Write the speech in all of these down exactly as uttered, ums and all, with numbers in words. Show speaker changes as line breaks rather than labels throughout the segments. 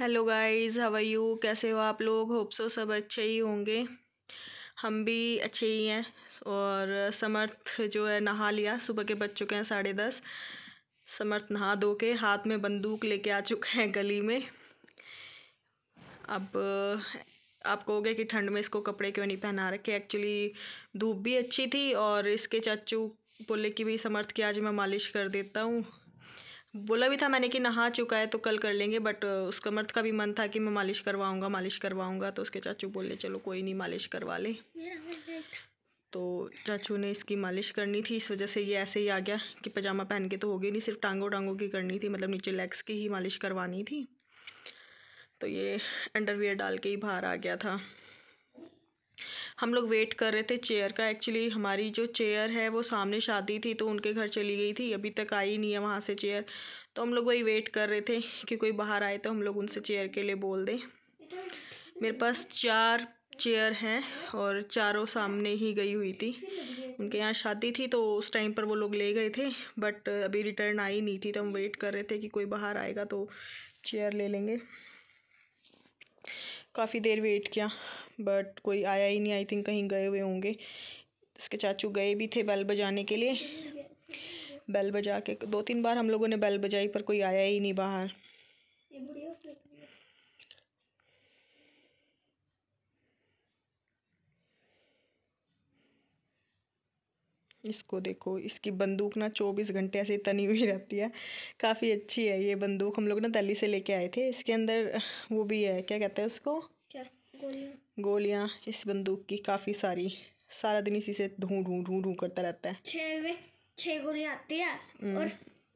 Hello guys, how are you? कैसे हो आप लोग? होप सो सब अच्छे ही होंगे। हम भी अच्छे ही हैं। और समर्थ जो है नहा लिया, सुबह के बज चुके हैं साढ़े दस। समर्थ नहा धो के हाथ में बंदूक लेके आ चुका है गली में। अब आप कहोगे कि ठंड में इसको कपड़े क्यों नहीं पहना रखे। एक्चुअली धूप भी अच्छी थी और इसके चाचू बोले कि भाई समर्थ की आज मैं मालिश कर देता हूँ। बोला भी था मैंने कि नहा चुका है तो कल कर लेंगे, बट उसका मर्द का भी मन था कि मैं मालिश करवाऊंगा मालिश करवाऊंगा तो उसके चाचू बोले चलो कोई नहीं मालिश करवा ले। तो चाचू ने इसकी मालिश करनी थी, इस वजह से ये ऐसे ही आ गया कि पजामा पहन के तो होगी नहीं, सिर्फ टांगों टांगों की करनी थी, मतलब नीचे लेग्स की ही मालिश करवानी थी। तो ये अंडरवियर डाल के ही बाहर आ गया था। हम लोग वेट कर रहे थे चेयर का। एक्चुअली हमारी जो चेयर है वो सामने शादी थी तो उनके घर चली गई थी, अभी तक आई नहीं है वहाँ से चेयर। तो हम लोग वही वेट कर रहे थे कि कोई बाहर आए तो हम लोग उनसे चेयर के लिए बोल दें। मेरे पास चार चेयर हैं और चारों सामने ही गई हुई थी। उनके यहाँ शादी थी तो उस टाइम पर वो लोग ले गए थे, बट अभी रिटर्न आई नहीं थी। तो हम वेट कर रहे थे कि कोई बाहर आएगा तो चेयर ले लेंगे। काफ़ी देर वेट किया बट कोई आया ही नहीं। आई थिंक कहीं गए हुए होंगे। इसके चाचू गए भी थे बेल बजाने के लिए। बेल बजा के दो तीन बार हम लोगों ने बेल बजाई पर कोई आया ही नहीं बाहर। इसको देखो, इसकी बंदूक ना चौबीस घंटे ऐसे तनी हुई रहती है। काफ़ी अच्छी है ये बंदूक, हम लोग ना दिल्ली से लेके आए थे। इसके अंदर वो भी है, क्या कहते हैं उसको,
क्या गोलियां
गोलियां इस बंदूक की काफ़ी सारी। सारा दिन इसी से ढूं ढूं ढूं ढूं करता रहता है।
छः में छः गोलियां आती है और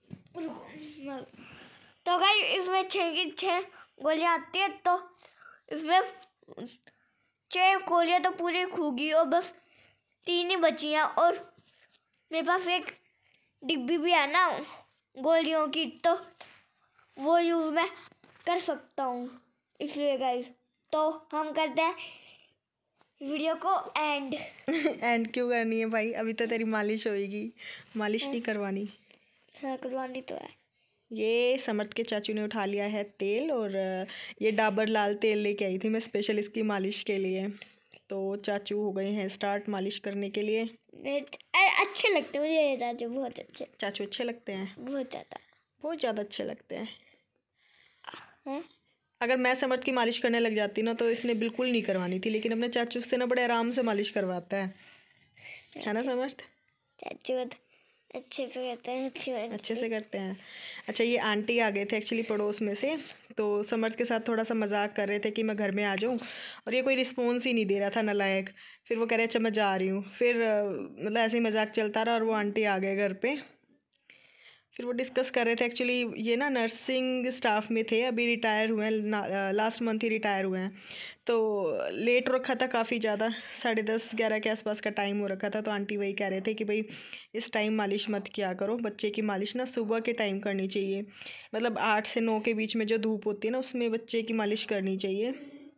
तो भाई इसमें छः की छः गोलियां आती है तो इसमें छः गोलियां तो पूरी खूगी और बस तीन ही बची हैं। और मेरे पास एक डिब्बी भी है ना गोलियों की, तो वो यूज़ मैं कर सकता हूँ। इसलिए गाइस तो हम करते हैं वीडियो को एंड
एंड क्यों करनी है भाई? अभी तो तेरी मालिश होएगी, मालिश नहीं करवानी?
हाँ करवानी तो है।
ये समर्थ के चाचू ने उठा लिया है तेल और ये डाबर लाल तेल लेके आई थी मैं स्पेशल इसकी मालिश के लिए। तो चाचू हो गए हैं स्टार्ट मालिश करने के लिए।
अच्छे लगते हैं मुझे ये चाचू, बहुत अच्छे।
चाचू अच्छे लगते हैं,
बहुत ज़्यादा
बहुत ज़्यादा अच्छे लगते हैं।
है?
अगर मैं समर्थ की मालिश करने लग जाती ना तो इसने बिल्कुल नहीं करवानी थी, लेकिन अपने चाचू से ना बड़े आराम से मालिश करवाता है, है ना समर्थ?
चाचू अच्छे से करते हैं, अच्छी
अच्छे से करते हैं। अच्छा, ये आंटी आ गए थे एक्चुअली पड़ोस में से, तो समर्थ के साथ थोड़ा सा मजाक कर रहे थे कि मैं घर में आ जाऊं, और ये कोई रिस्पॉन्स ही नहीं दे रहा था नालायक। फिर वो कह रहे अच्छा मैं जा रही हूँ। फिर मतलब ऐसे ही मजाक चलता रहा और वो आंटी आ गए घर पे। फिर वो डिस्कस कर रहे थे। एक्चुअली ये ना नर्सिंग स्टाफ में थे, अभी रिटायर हुए हैं, लास्ट मंथ ही रिटायर हुए हैं। तो लेट हो रखा था काफ़ी ज़्यादा, साढ़े दस ग्यारह के आसपास का टाइम हो रखा था। तो आंटी वही कह रहे थे कि भाई इस टाइम मालिश मत किया करो, बच्चे की मालिश ना सुबह के टाइम करनी चाहिए, मतलब आठ से नौ के बीच में जो धूप होती है ना उसमें बच्चे की मालिश करनी चाहिए।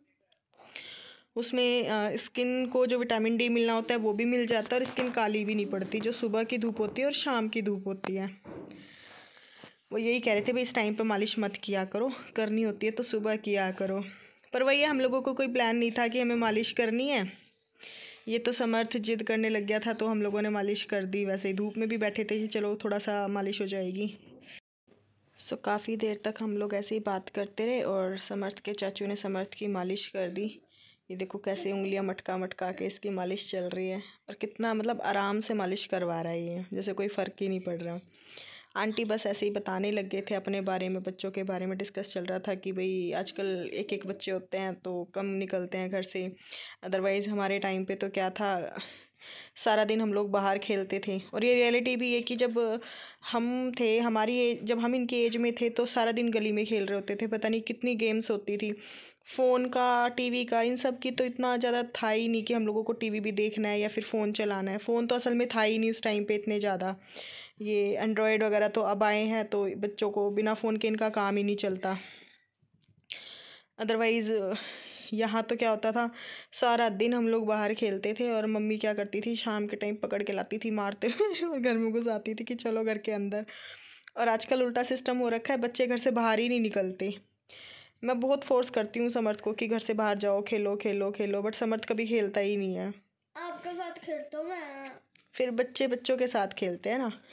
उसमें स्किन को जो विटामिन डी मिलना होता है वो भी मिल जाता है और स्किन काली भी नहीं पड़ती, जो सुबह की धूप होती है और शाम की धूप होती है। वो यही कह रहे थे भाई इस टाइम पे मालिश मत किया करो, करनी होती है तो सुबह किया करो। पर वही हम लोगों को कोई प्लान नहीं था कि हमें मालिश करनी है। ये तो समर्थ जिद करने लग गया था तो हम लोगों ने मालिश कर दी। वैसे ही धूप में भी बैठे थे कि चलो थोड़ा सा मालिश हो जाएगी। सो काफ़ी देर तक हम लोग ऐसे ही बात करते रहे और समर्थ के चाचू ने समर्थ की मालिश कर दी। ये देखो कैसे उंगलियां मटका मटका के इसकी मालिश चल रही है, और कितना मतलब आराम से मालिश करवा रहा है ये, जैसे कोई फ़र्क ही नहीं पड़ रहा। आंटी बस ऐसे ही बताने लग गए थे अपने बारे में, बच्चों के बारे में डिस्कस चल रहा था कि भाई आजकल एक एक बच्चे होते हैं तो कम निकलते हैं घर से। अदरवाइज़ हमारे टाइम पे तो क्या था, सारा दिन हम लोग बाहर खेलते थे। और ये रियलिटी भी है कि जब हम थे, हमारी एज, जब हम इनकी एज में थे तो सारा दिन गली में खेल रहे होते थे। पता नहीं कितनी गेम्स होती थी, फ़ोन का, टीवी का, इन सब की तो इतना ज़्यादा था ही नहीं कि हम लोगों को टीवी भी देखना है या फिर फ़ोन चलाना है। फ़ोन तो असल में था ही नहीं उस टाइम पे इतने ज़्यादा। ये एंड्रॉयड वगैरह तो अब आए हैं तो बच्चों को बिना फ़ोन के इनका काम ही नहीं चलता। अदरवाइज़ यहाँ तो क्या होता था, सारा दिन हम लोग बाहर खेलते थे और मम्मी क्या करती थी शाम के टाइम पकड़ के लाती थी मारते हुए और घर में घुसाती थी कि चलो घर के अंदर। और आजकल उल्टा सिस्टम हो रखा है, बच्चे घर से बाहर ही नहीं निकलते। मैं बहुत फोर्स करती हूँ समर्थ को कि घर से बाहर जाओ, खेलो खेलो खेलो, बट समर्थ कभी खेलता ही नहीं है।
आपके साथ खेलता हूँ मैं।
फिर बच्चे बच्चों के साथ खेलते हैं ना,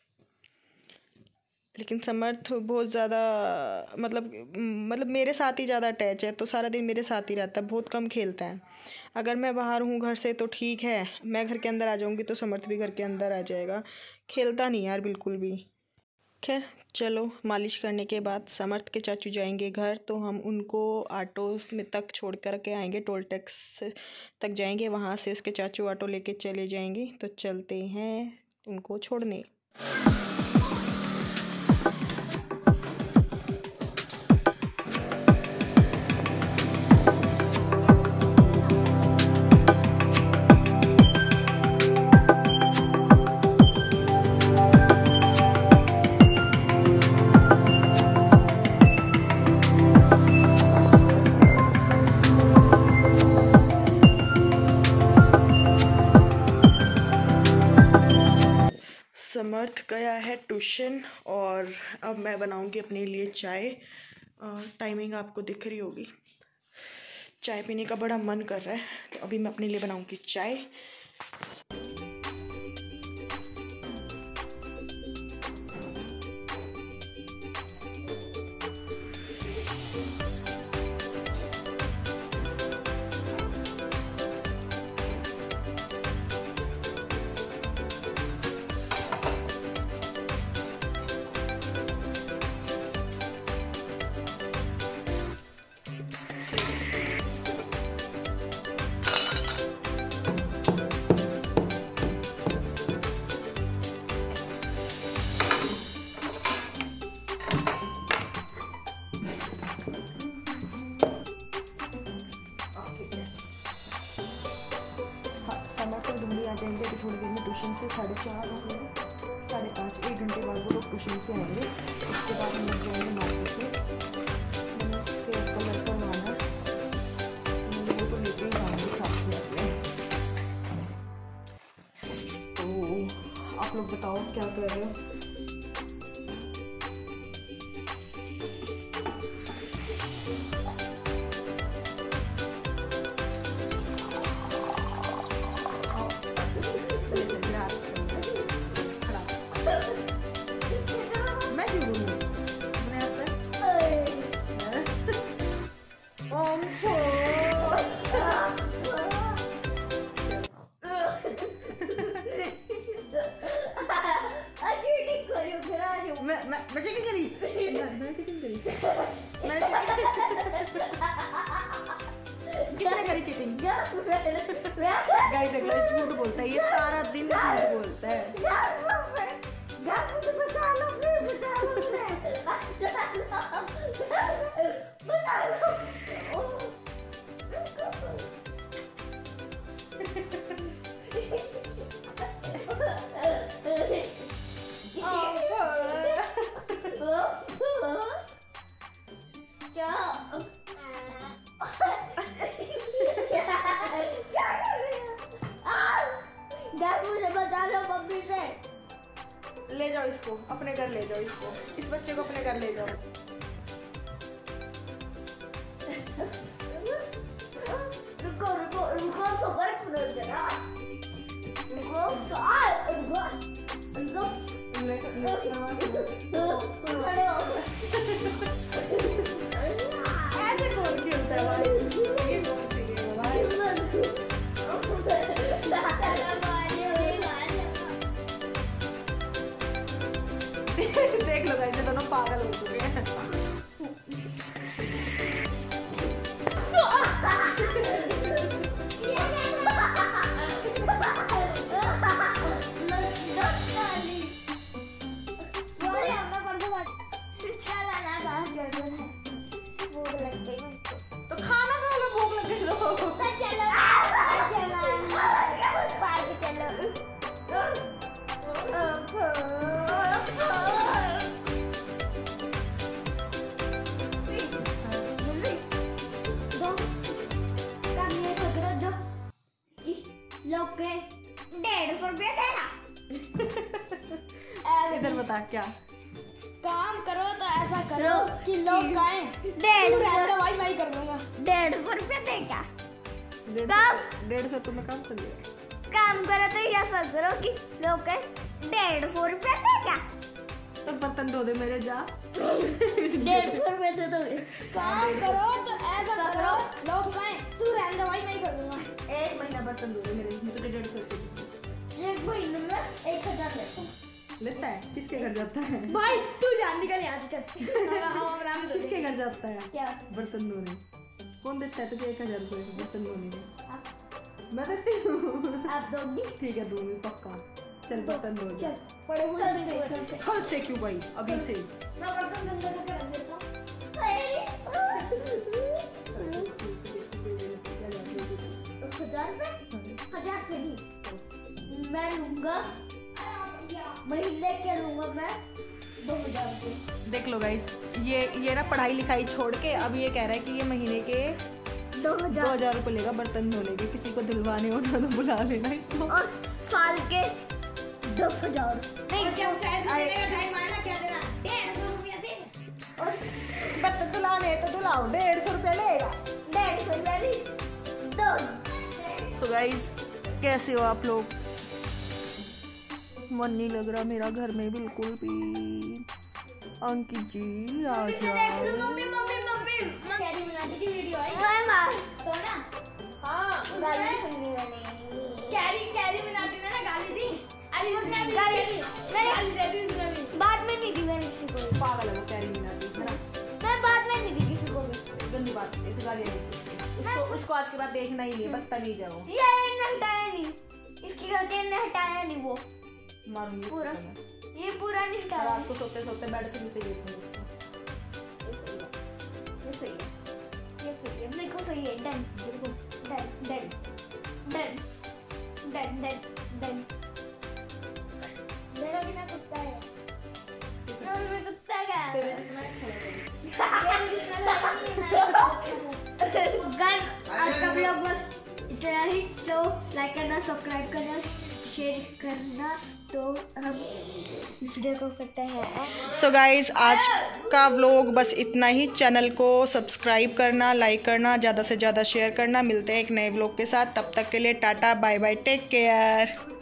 लेकिन समर्थ बहुत ज़्यादा मतलब मतलब मेरे साथ ही ज़्यादा अटैच है, तो सारा दिन मेरे साथ ही रहता है, बहुत कम खेलता है। अगर मैं बाहर हूँ घर से तो ठीक है, मैं घर के अंदर आ जाऊँगी तो समर्थ भी घर के अंदर आ जाएगा, खेलता नहीं यार बिल्कुल भी। खैर चलो, मालिश करने के बाद समर्थ के चाचू जाएंगे घर, तो हम उनको ऑटो में तक छोड़ कर के आएंगे, टोल टैक्स तक जाएंगे, वहाँ से उसके चाचू ऑटो लेके चले जाएंगे। तो चलते हैं उनको छोड़ने। समर्थ गया है ट्यूशन और अब मैं बनाऊंगी अपने लिए चाय। टाइमिंग आपको दिख रही होगी, चाय पीने का बड़ा मन कर रहा है, तो अभी मैं अपने लिए बनाऊंगी चाय। आ जाएंगे अभी थोड़ी देर में ट्यूशन से, साढ़े चार हो गए, साढ़े पाँच, एक घंटे बाद वो लोग ट्यूशन से आएंगे। उसके बाद हम लोग जाएंगे मार्केट में, मैंने फेयर कलर करवाना, मैंने वो तो लेके ही जाऊँगी साथ में अपने। तो आप लोग बताओ क्या कर रहे हो? मैं मैं मैं चीटिंग करी मैं चीटिंग करी मैं किसने करी चीटिंग? गाइस देख लो, झूठ बोलता है ये, सारा दिन झूठ बोलता है। बचा लो बचा लो
क्या मुझे बता लो मम्मी से।
ले जाओ इसको अपने घर, ले जाओ इसको, इस बच्चे को अपने घर ले जाओ।
रुको रुको रुको सबर करो जरा, रुको रुको
ऐसे कौन खेलता है भाई? ये कौन सी गेम है भाई? देख लो गाइस, ये दोनों पागल हो चुके हैं। तो खाना खा लो, भूख लगे लो।
डेढ़ सौ रुपया देना।
इधर बता क्या
काम करो तो ऐसा करो कि लोग कहें
डेढ़
तू रहने
सौ
दो भाई, मैं ही कर दूंगा।
डेढ़ सौ रुपये देगा।
डेढ़
काम
सौ डेढ़ सौ तुम्हें काम कर लिया।
काम करो तो ऐसा करो कि लोग कहें डेढ़ सौ रुपये देगा।
तो बर्तन धो दे मेरे जा।
डेढ़ सौ रुपये दे दो।
काम करो तो ऐसा करो लोग कहें तू रहने दो भाई, मैं ही कर दूंगा।
एक महीना बर्तन धो दे मेरे, मैं तुझे डेढ़ सौ रुपये दूंगी।
एक महीने में एक हजार लेता हूँ।
लेता है? किसके घर जाता है?
भाई तू जान निकल यहाँ से, चल। हाँ, आराम से
किसके घर जाता है
क्या?
बर्तन धोने? कौन देता है तुझे एक हजार रुपये बर्तन धोने के? मैं देती हूँ।
आप दोगी?
ठीक है दूंगी पक्का। चल बर्तन धो जा।
चल, बड़े हुए
कल
से,
से,
कल से।
कल से क्यों भाई, अभी से।
मैं बर्तन गंदा करके रख देता हूँ। हजार रुपये? हजार रुपये नहीं, मैं लूंगा महीने के लूंगा मैं दो हजार रुपये।
देख लो गाइस, ये ये ना पढ़ाई लिखाई छोड़ के अब ये कह रहा है कि ये महीने के
दो
दो
हजार
हजार रुपये लेगा बर्तन धोने के। किसी को धुलवाने हो ना तो बुला लेना इसको।
और साल के दो हजार।
नहीं, जब सैलरी देने का टाइम आया ना, क्या देना? डेढ़ सौ रुपया दे।
और
बर्तन धुलाने तो धुलाओ, डेढ़ सौ रुपये लेगा।
डेढ़ सौ रुपया नहीं, दो।
सो गाइस कैसे हो आप लोग? मन नहीं लग रहा मेरा घर में बिल्कुल भी। अंकित जी आ जाओ।
Mummy mummy mummy Carry Minati की वीडियो आई
मैं मार
तो ना। हाँ,
गाली सुननी मैंने।
कैरी कैरी मिनाटी ने ना गाली दी। अरे उसने भी
गाली-
गाली
नहीं।
गाली दे दी उसने भी।
बाद में नहीं दी मैंने किसी को भी।
पागल है वो कैरी मिनाटी, है ना?
मैं बाद में नहीं दी किसी को भी।
गंदी बात है, ऐसे गालियाँ नहीं देती। उसको उसको आज के बाद देखना ही नहीं, बदतमीज है वो।
ये इन्हें हटाया नहीं, इसकी गलती ने हटाया नहीं वो
मारूंगी
पूरा।
उसको मैं।
ये पूरा नहीं हटाया।
रात को सोते सोते बेड से नीचे गिरती हूँ उसको।
ये सही है, ये सही है, मेरे को सही है। Done done done done done done done. मेरा बिना कुत्ता है, मेरा बिना कुत्ता का
तेरे
गन। आज का ब्लॉग बस इतना ही। तो लाइक करना, सब्सक्राइब करना, शेयर करना। तो हम इस वीडियो को करते हैं।
सो गाइज आज का व्लॉग बस इतना ही। चैनल को सब्सक्राइब करना, लाइक करना, ज़्यादा से ज़्यादा शेयर करना। मिलते हैं एक नए व्लॉग के साथ, तब तक के लिए tata bye bye, take care.